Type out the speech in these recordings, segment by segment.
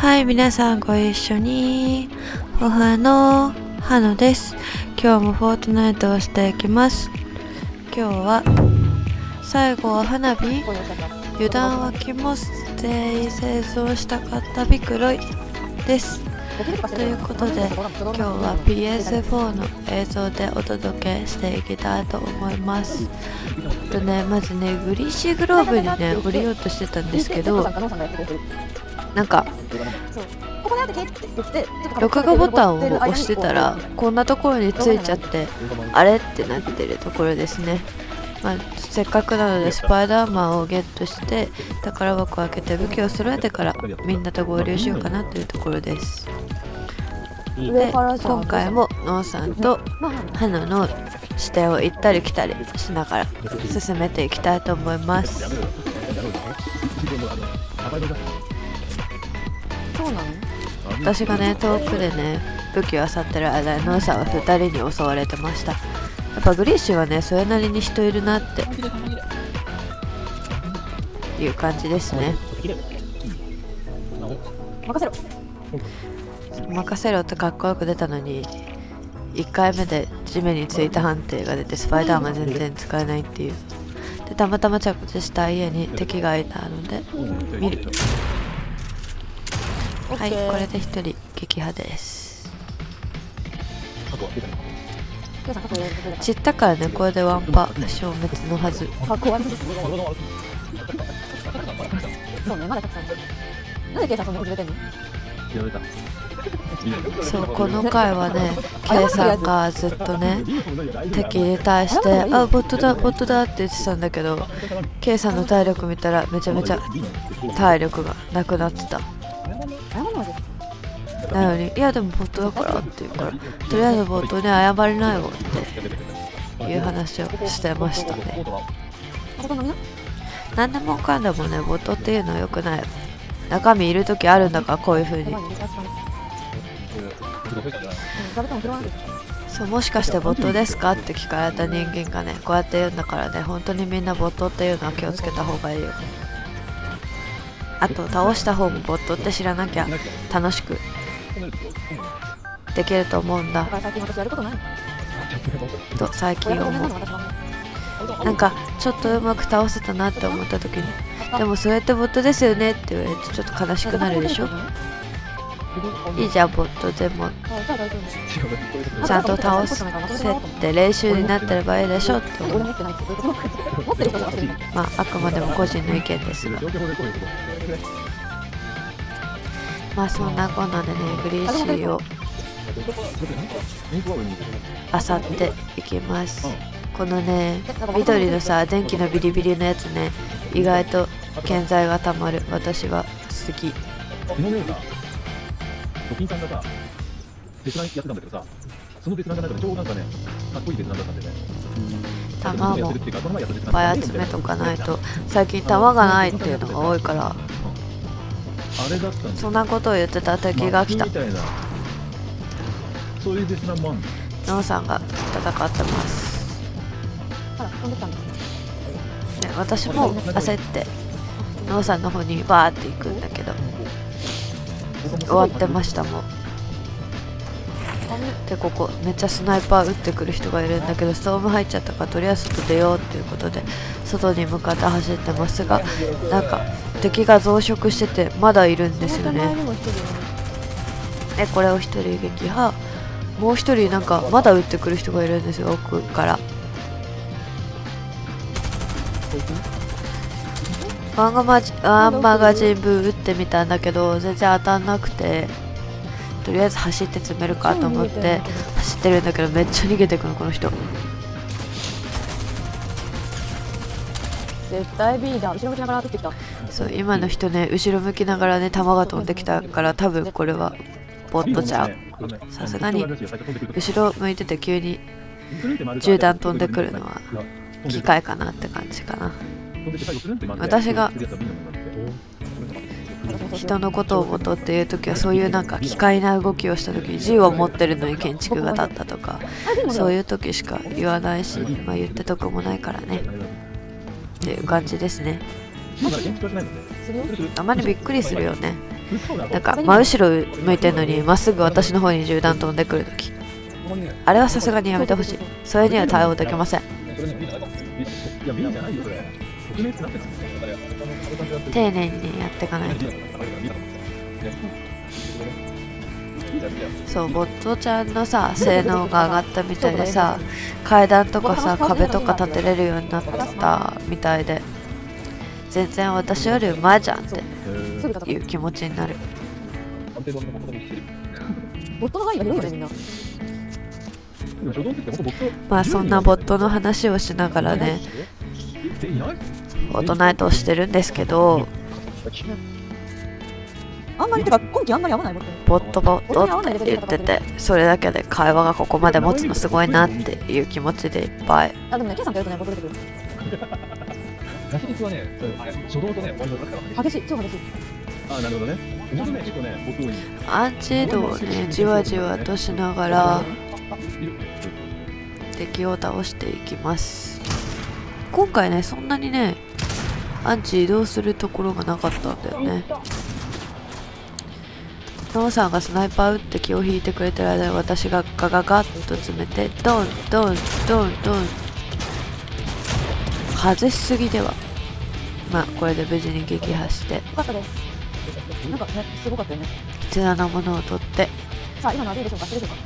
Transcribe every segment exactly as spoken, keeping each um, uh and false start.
はい、皆さんご一緒に。母の花です。今日もフォートナイトをしていきます。今日は最後は花火、油断は禁物で製造したかったビクロイです。ということで今日は ピーエスフォー の映像でお届けしていきたいと思います。とね、まずねグリーシーグローブにね降りようとしてたんですけど、なんか録画ボタンを押してたらこんなところについちゃってあれってなってるところですね。まあ、せっかくなのでスパイダーマンをゲットして宝箱を開けて武器を揃えてからみんなと合流しようかなというところです。で今回もノンさんと花の視点を行ったり来たりしながら進めていきたいと思います。私がね遠くでね武器を漁ってる間にノンさんはふたりに襲われてました。やっぱグリッシュはねそれなりに人いるなっていう感じですね。任せろ任せろってかっこよく出たのにいっかいめで地面についた判定が出てスパイダーマン全然使えないっていう。でたまたま着地した家に敵がいたので見る。はい、これでひとり撃破です。散ったからね、これでワンパ消滅のはず。そう、この回はね K さんがずっとね敵に対して「あ、ボットだボットだ」って言ってたんだけど K さんの体力見たらめちゃめちゃ体力がなくなってた。なのに「いやでもボットだから」って言うから「とりあえずボットに謝りなよ」っていう話をしてましたね。何でもかんでもねボットっていうのは良くない。中身いる時あるんだから、こういう風に。そう、もしかしてボットですかって聞かれた人間がねこうやって言うんだからね、本当にみんなボットっていうのは気をつけた方がいいよ。あと倒した方もボットって知らなきゃ楽しくできると思うんだと最近思う。なんかちょっとうまく倒せたなって思った時に「でもそれってボットですよね」って言われてちょっと悲しくなるでしょ。いいじゃん、ボットでもちゃんと倒せって練習になってればいいでしょって思う。まああくまでも個人の意見ですが、まあそんなこんなでねグリーシーを漁っていきます。このね緑のさ電気のビリビリのやつね意外と建材がたまる。私は好き。ドキンさんがさ、ベテランやってたんだけどさ、そのベテランがなんか超なんかね、かっこいいベテランだったんでね。弾もいっぱい集めとかないと、最近弾がないっていうのが多いから、そんなことを言ってた敵が来た。ノンさんが戦ってます。ね、私も焦ってノンさんの方にバーって行くんだけど終わってましたもん。でここめっちゃスナイパー撃ってくる人がいるんだけどストーム入っちゃったからとりあえず外出ようっていうことで外に向かって走ってますが、なんか敵が増殖しててまだいるんですよね。でこれをひとり撃破。もうひとりなんかまだ撃ってくる人がいるんですよ、奥から。ワンガマジワンマガジン分撃ってみたんだけど全然当たんなくて、とりあえず走って詰めるかと思って走ってるんだけどめっちゃ逃げてくのこの人。絶対 B だ。後ろ向きながら取ってきた。そう、今の人ね後ろ向きながらね弾が飛んできたから多分これはボットちゃう。さすがに後ろ向いてて急に銃弾飛んでくるのは機械かなって感じかな。私が人のことをボトっていう時はそういうなんか奇怪な動きをした時に銃を持ってるのに建築が立ったとかそういう時しか言わないし、まあ、言って得もないからねっていう感じですね。あまりびっくりするよね。 なんか真後ろ向いてんのにまっすぐ私の方に銃弾飛んでくるとき、あれはさすがにやめてほしい。それには対応できません。丁寧にねやっていかないと。そう、ボットちゃんのさ性能が上がったみたいでさ、階段とかさ壁とか立てれるようになったみたいで、全然私よりうまいじゃんっていう気持ちになる。 ボットの範囲が広いよね、みんな。 まあそんなボットの話をしながらねフォートナイトをしてるんですけど、 あんまりてか今季あんまり合わないボット。 ボットボットって言ってて、それだけで会話がここまで持つのすごいなっていう気持ちでいっぱい。 あ、でもね、ケイさんとやるとね、ボット出てくる。激しい、超激しい。 あ、なるほどね。結構ね、僕にアンチ移動をねじわじわとしながら敵を倒していきます。今回ねそんなにねアンチ移動するところがなかったんだよね。ノーさんがスナイパー撃って気を引いてくれてる間に私がガガガッと詰めてドンドンドンドン外しすぎでは、まあこれで無事に撃破して、 よかったです。なんかね、すごかったよね。 必要なものを取って、 さあ、今のはどうでしょうか、どうでしょ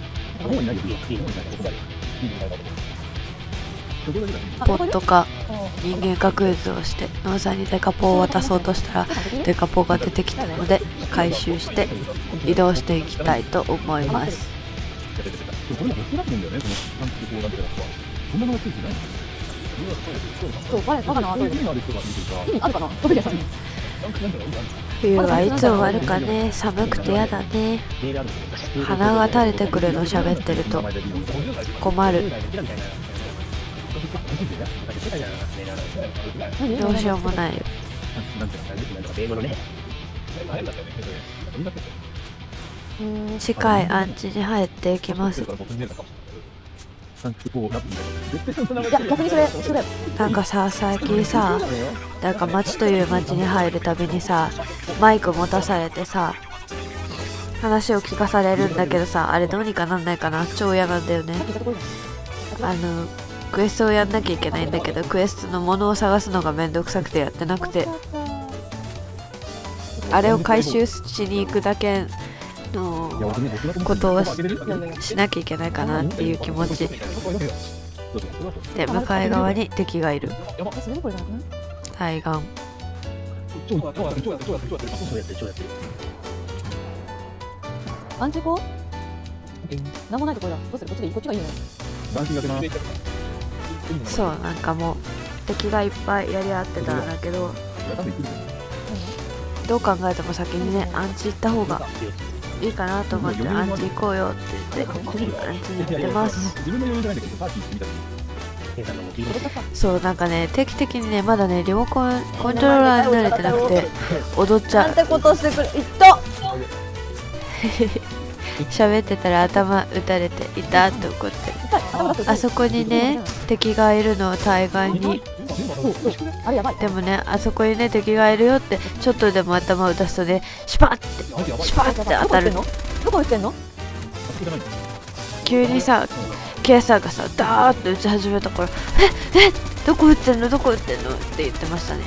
うか。 ポットか人間かクイズをしてノーさんにデカポを渡そうとしたらデカポが出てきたので回収して移動していきたいと思います。 そう、我が名はどうですか。意味あるかな、トビリアさんに。 冬はいつ終わるかね。寒くてやだね。鼻が垂れてくるの喋ってると困る。どうしようもないよ。近いアンチに入っていきます。なんかさ、最近さ、なんか街という街に入るたびにさマイク持たされてさ話を聞かされるんだけどさ、あれどうにかなんないかな。超嫌なんだよね。あのクエストをやんなきゃいけないんだけど、クエストのものを探すのがめんどくさくてやってなくて、あれを回収しに行くだけのことを し, しなきゃいけないかなっていう気持ちで、向かい側に敵がいる。対岸アンチコなんもないところだ。どうする、こっちでいい、こっちがいいね。 そう、なんかもう敵がいっぱいやり合ってたんだけど、どう考えても先にねアンチ行った方がいいかなと思ってアンチ行こうよって言ってアンチに行ってます。そう、なんかね定期的にねまだねリモコンコントローラーに慣れてなくて踊っちゃう。 なんてことしてくれ、いった喋ってたら頭打たれていたって怒ってる。あそこにね敵がいるのを対岸に。でもねあそこにね敵がいるよってちょっとでも頭を出すとねシュパッてシュパッて当たるの。 どこ打ってんの。 急にさケイさんがさダーッと打ち始めたから「ええどこ打ってんのどこ打ってんの?」って言ってましたね。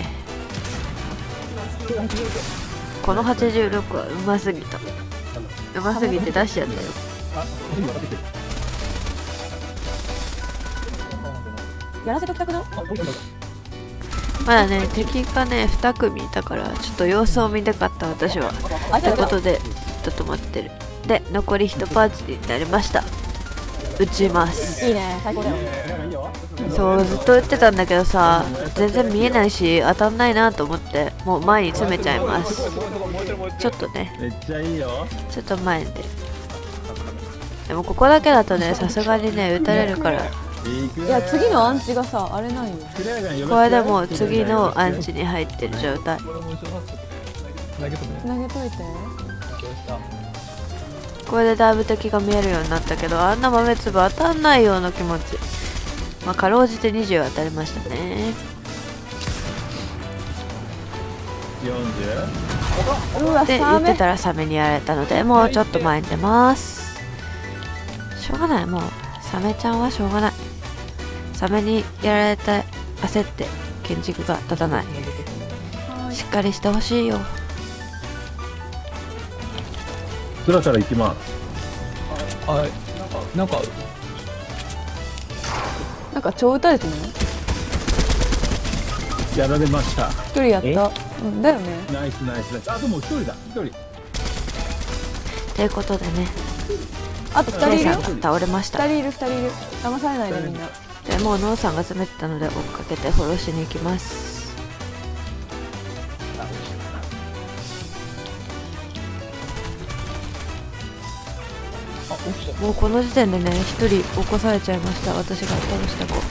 このはちじゅうろくはうますぎた。うますぎて出しちゃったよ。 やらせときたくない。 まだね敵がねに組いたからちょっと様子を見たかった私は。ということでちょっと待ってる。で残りいちパーツになりました。撃ちます。 いいね、最高だよ。 そうずっと撃ってたんだけどさ全然見えないし当たんないなと思ってもう前に詰めちゃいます。ちょっとねめっちゃいいよ。 ちょっと前で。でもここだけだとねさすがにね撃たれるから。 いや次のアンチがさあれないよ。 これでもう次のアンチに入ってる状態。 つなげといて。 これでだいぶ敵が見えるようになったけどあんな豆粒当たんないような気持ち。まあかろうじてにじゅう当たりましたね。 よんじゅう。 うわ、 って言サメ。 ってたらサメにやられたので、もうちょっと前に出ます。しょうがない、もうサメちゃんはしょうがない。サメにやられて焦って建築が立たない。しっかりしてほしいよ。 そろそろ行きます。 あ、なんか、 なんか超撃たれてるの？ やられました。 一人やった。うんだよね。 ナイスナイスナイス。あともう一人だ。一人。 ということでね、 あと二人いるよ。 レイさんが倒れました二人いる二人いる。騙されないでみんな。 でもうノーさんが詰めてたので追っかけてフォローしに行きます。もうこの時点でね一人起こされちゃいました。私が倒した子。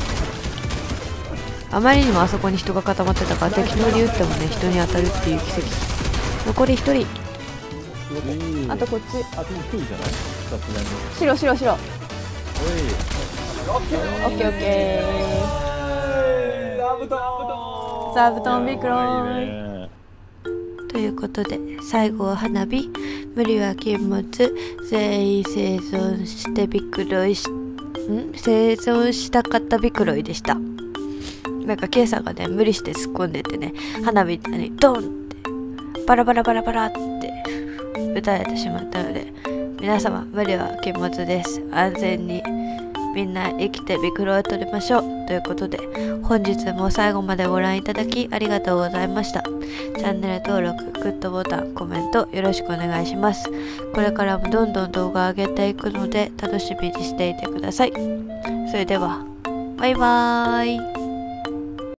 あまりにもあそこに人が固まってたから適当に撃ってもね人に当たるっていう奇跡。残り一人。 あとこっち。 あともう一人じゃない？さすがに。 白白白。 おい。 オッケーオッケー。座布団ビクローン。 ということで最後は花火、無理は禁物、全員生存してビクロイしん生存したかったビクロイでした。なんかケイさんがね無理して突っ込んでてね、花火にドンってバラバラバラバラって撃たれてしまったので、皆様無理は禁物です。安全にみんな生きてビクロイを取りましょうということで、本日も最後までご覧いただきありがとうございました。チャンネル登録、グッドボタン、コメントよろしくお願いします。これからもどんどん動画上げていくので楽しみにしていてください。それではバイバーイ。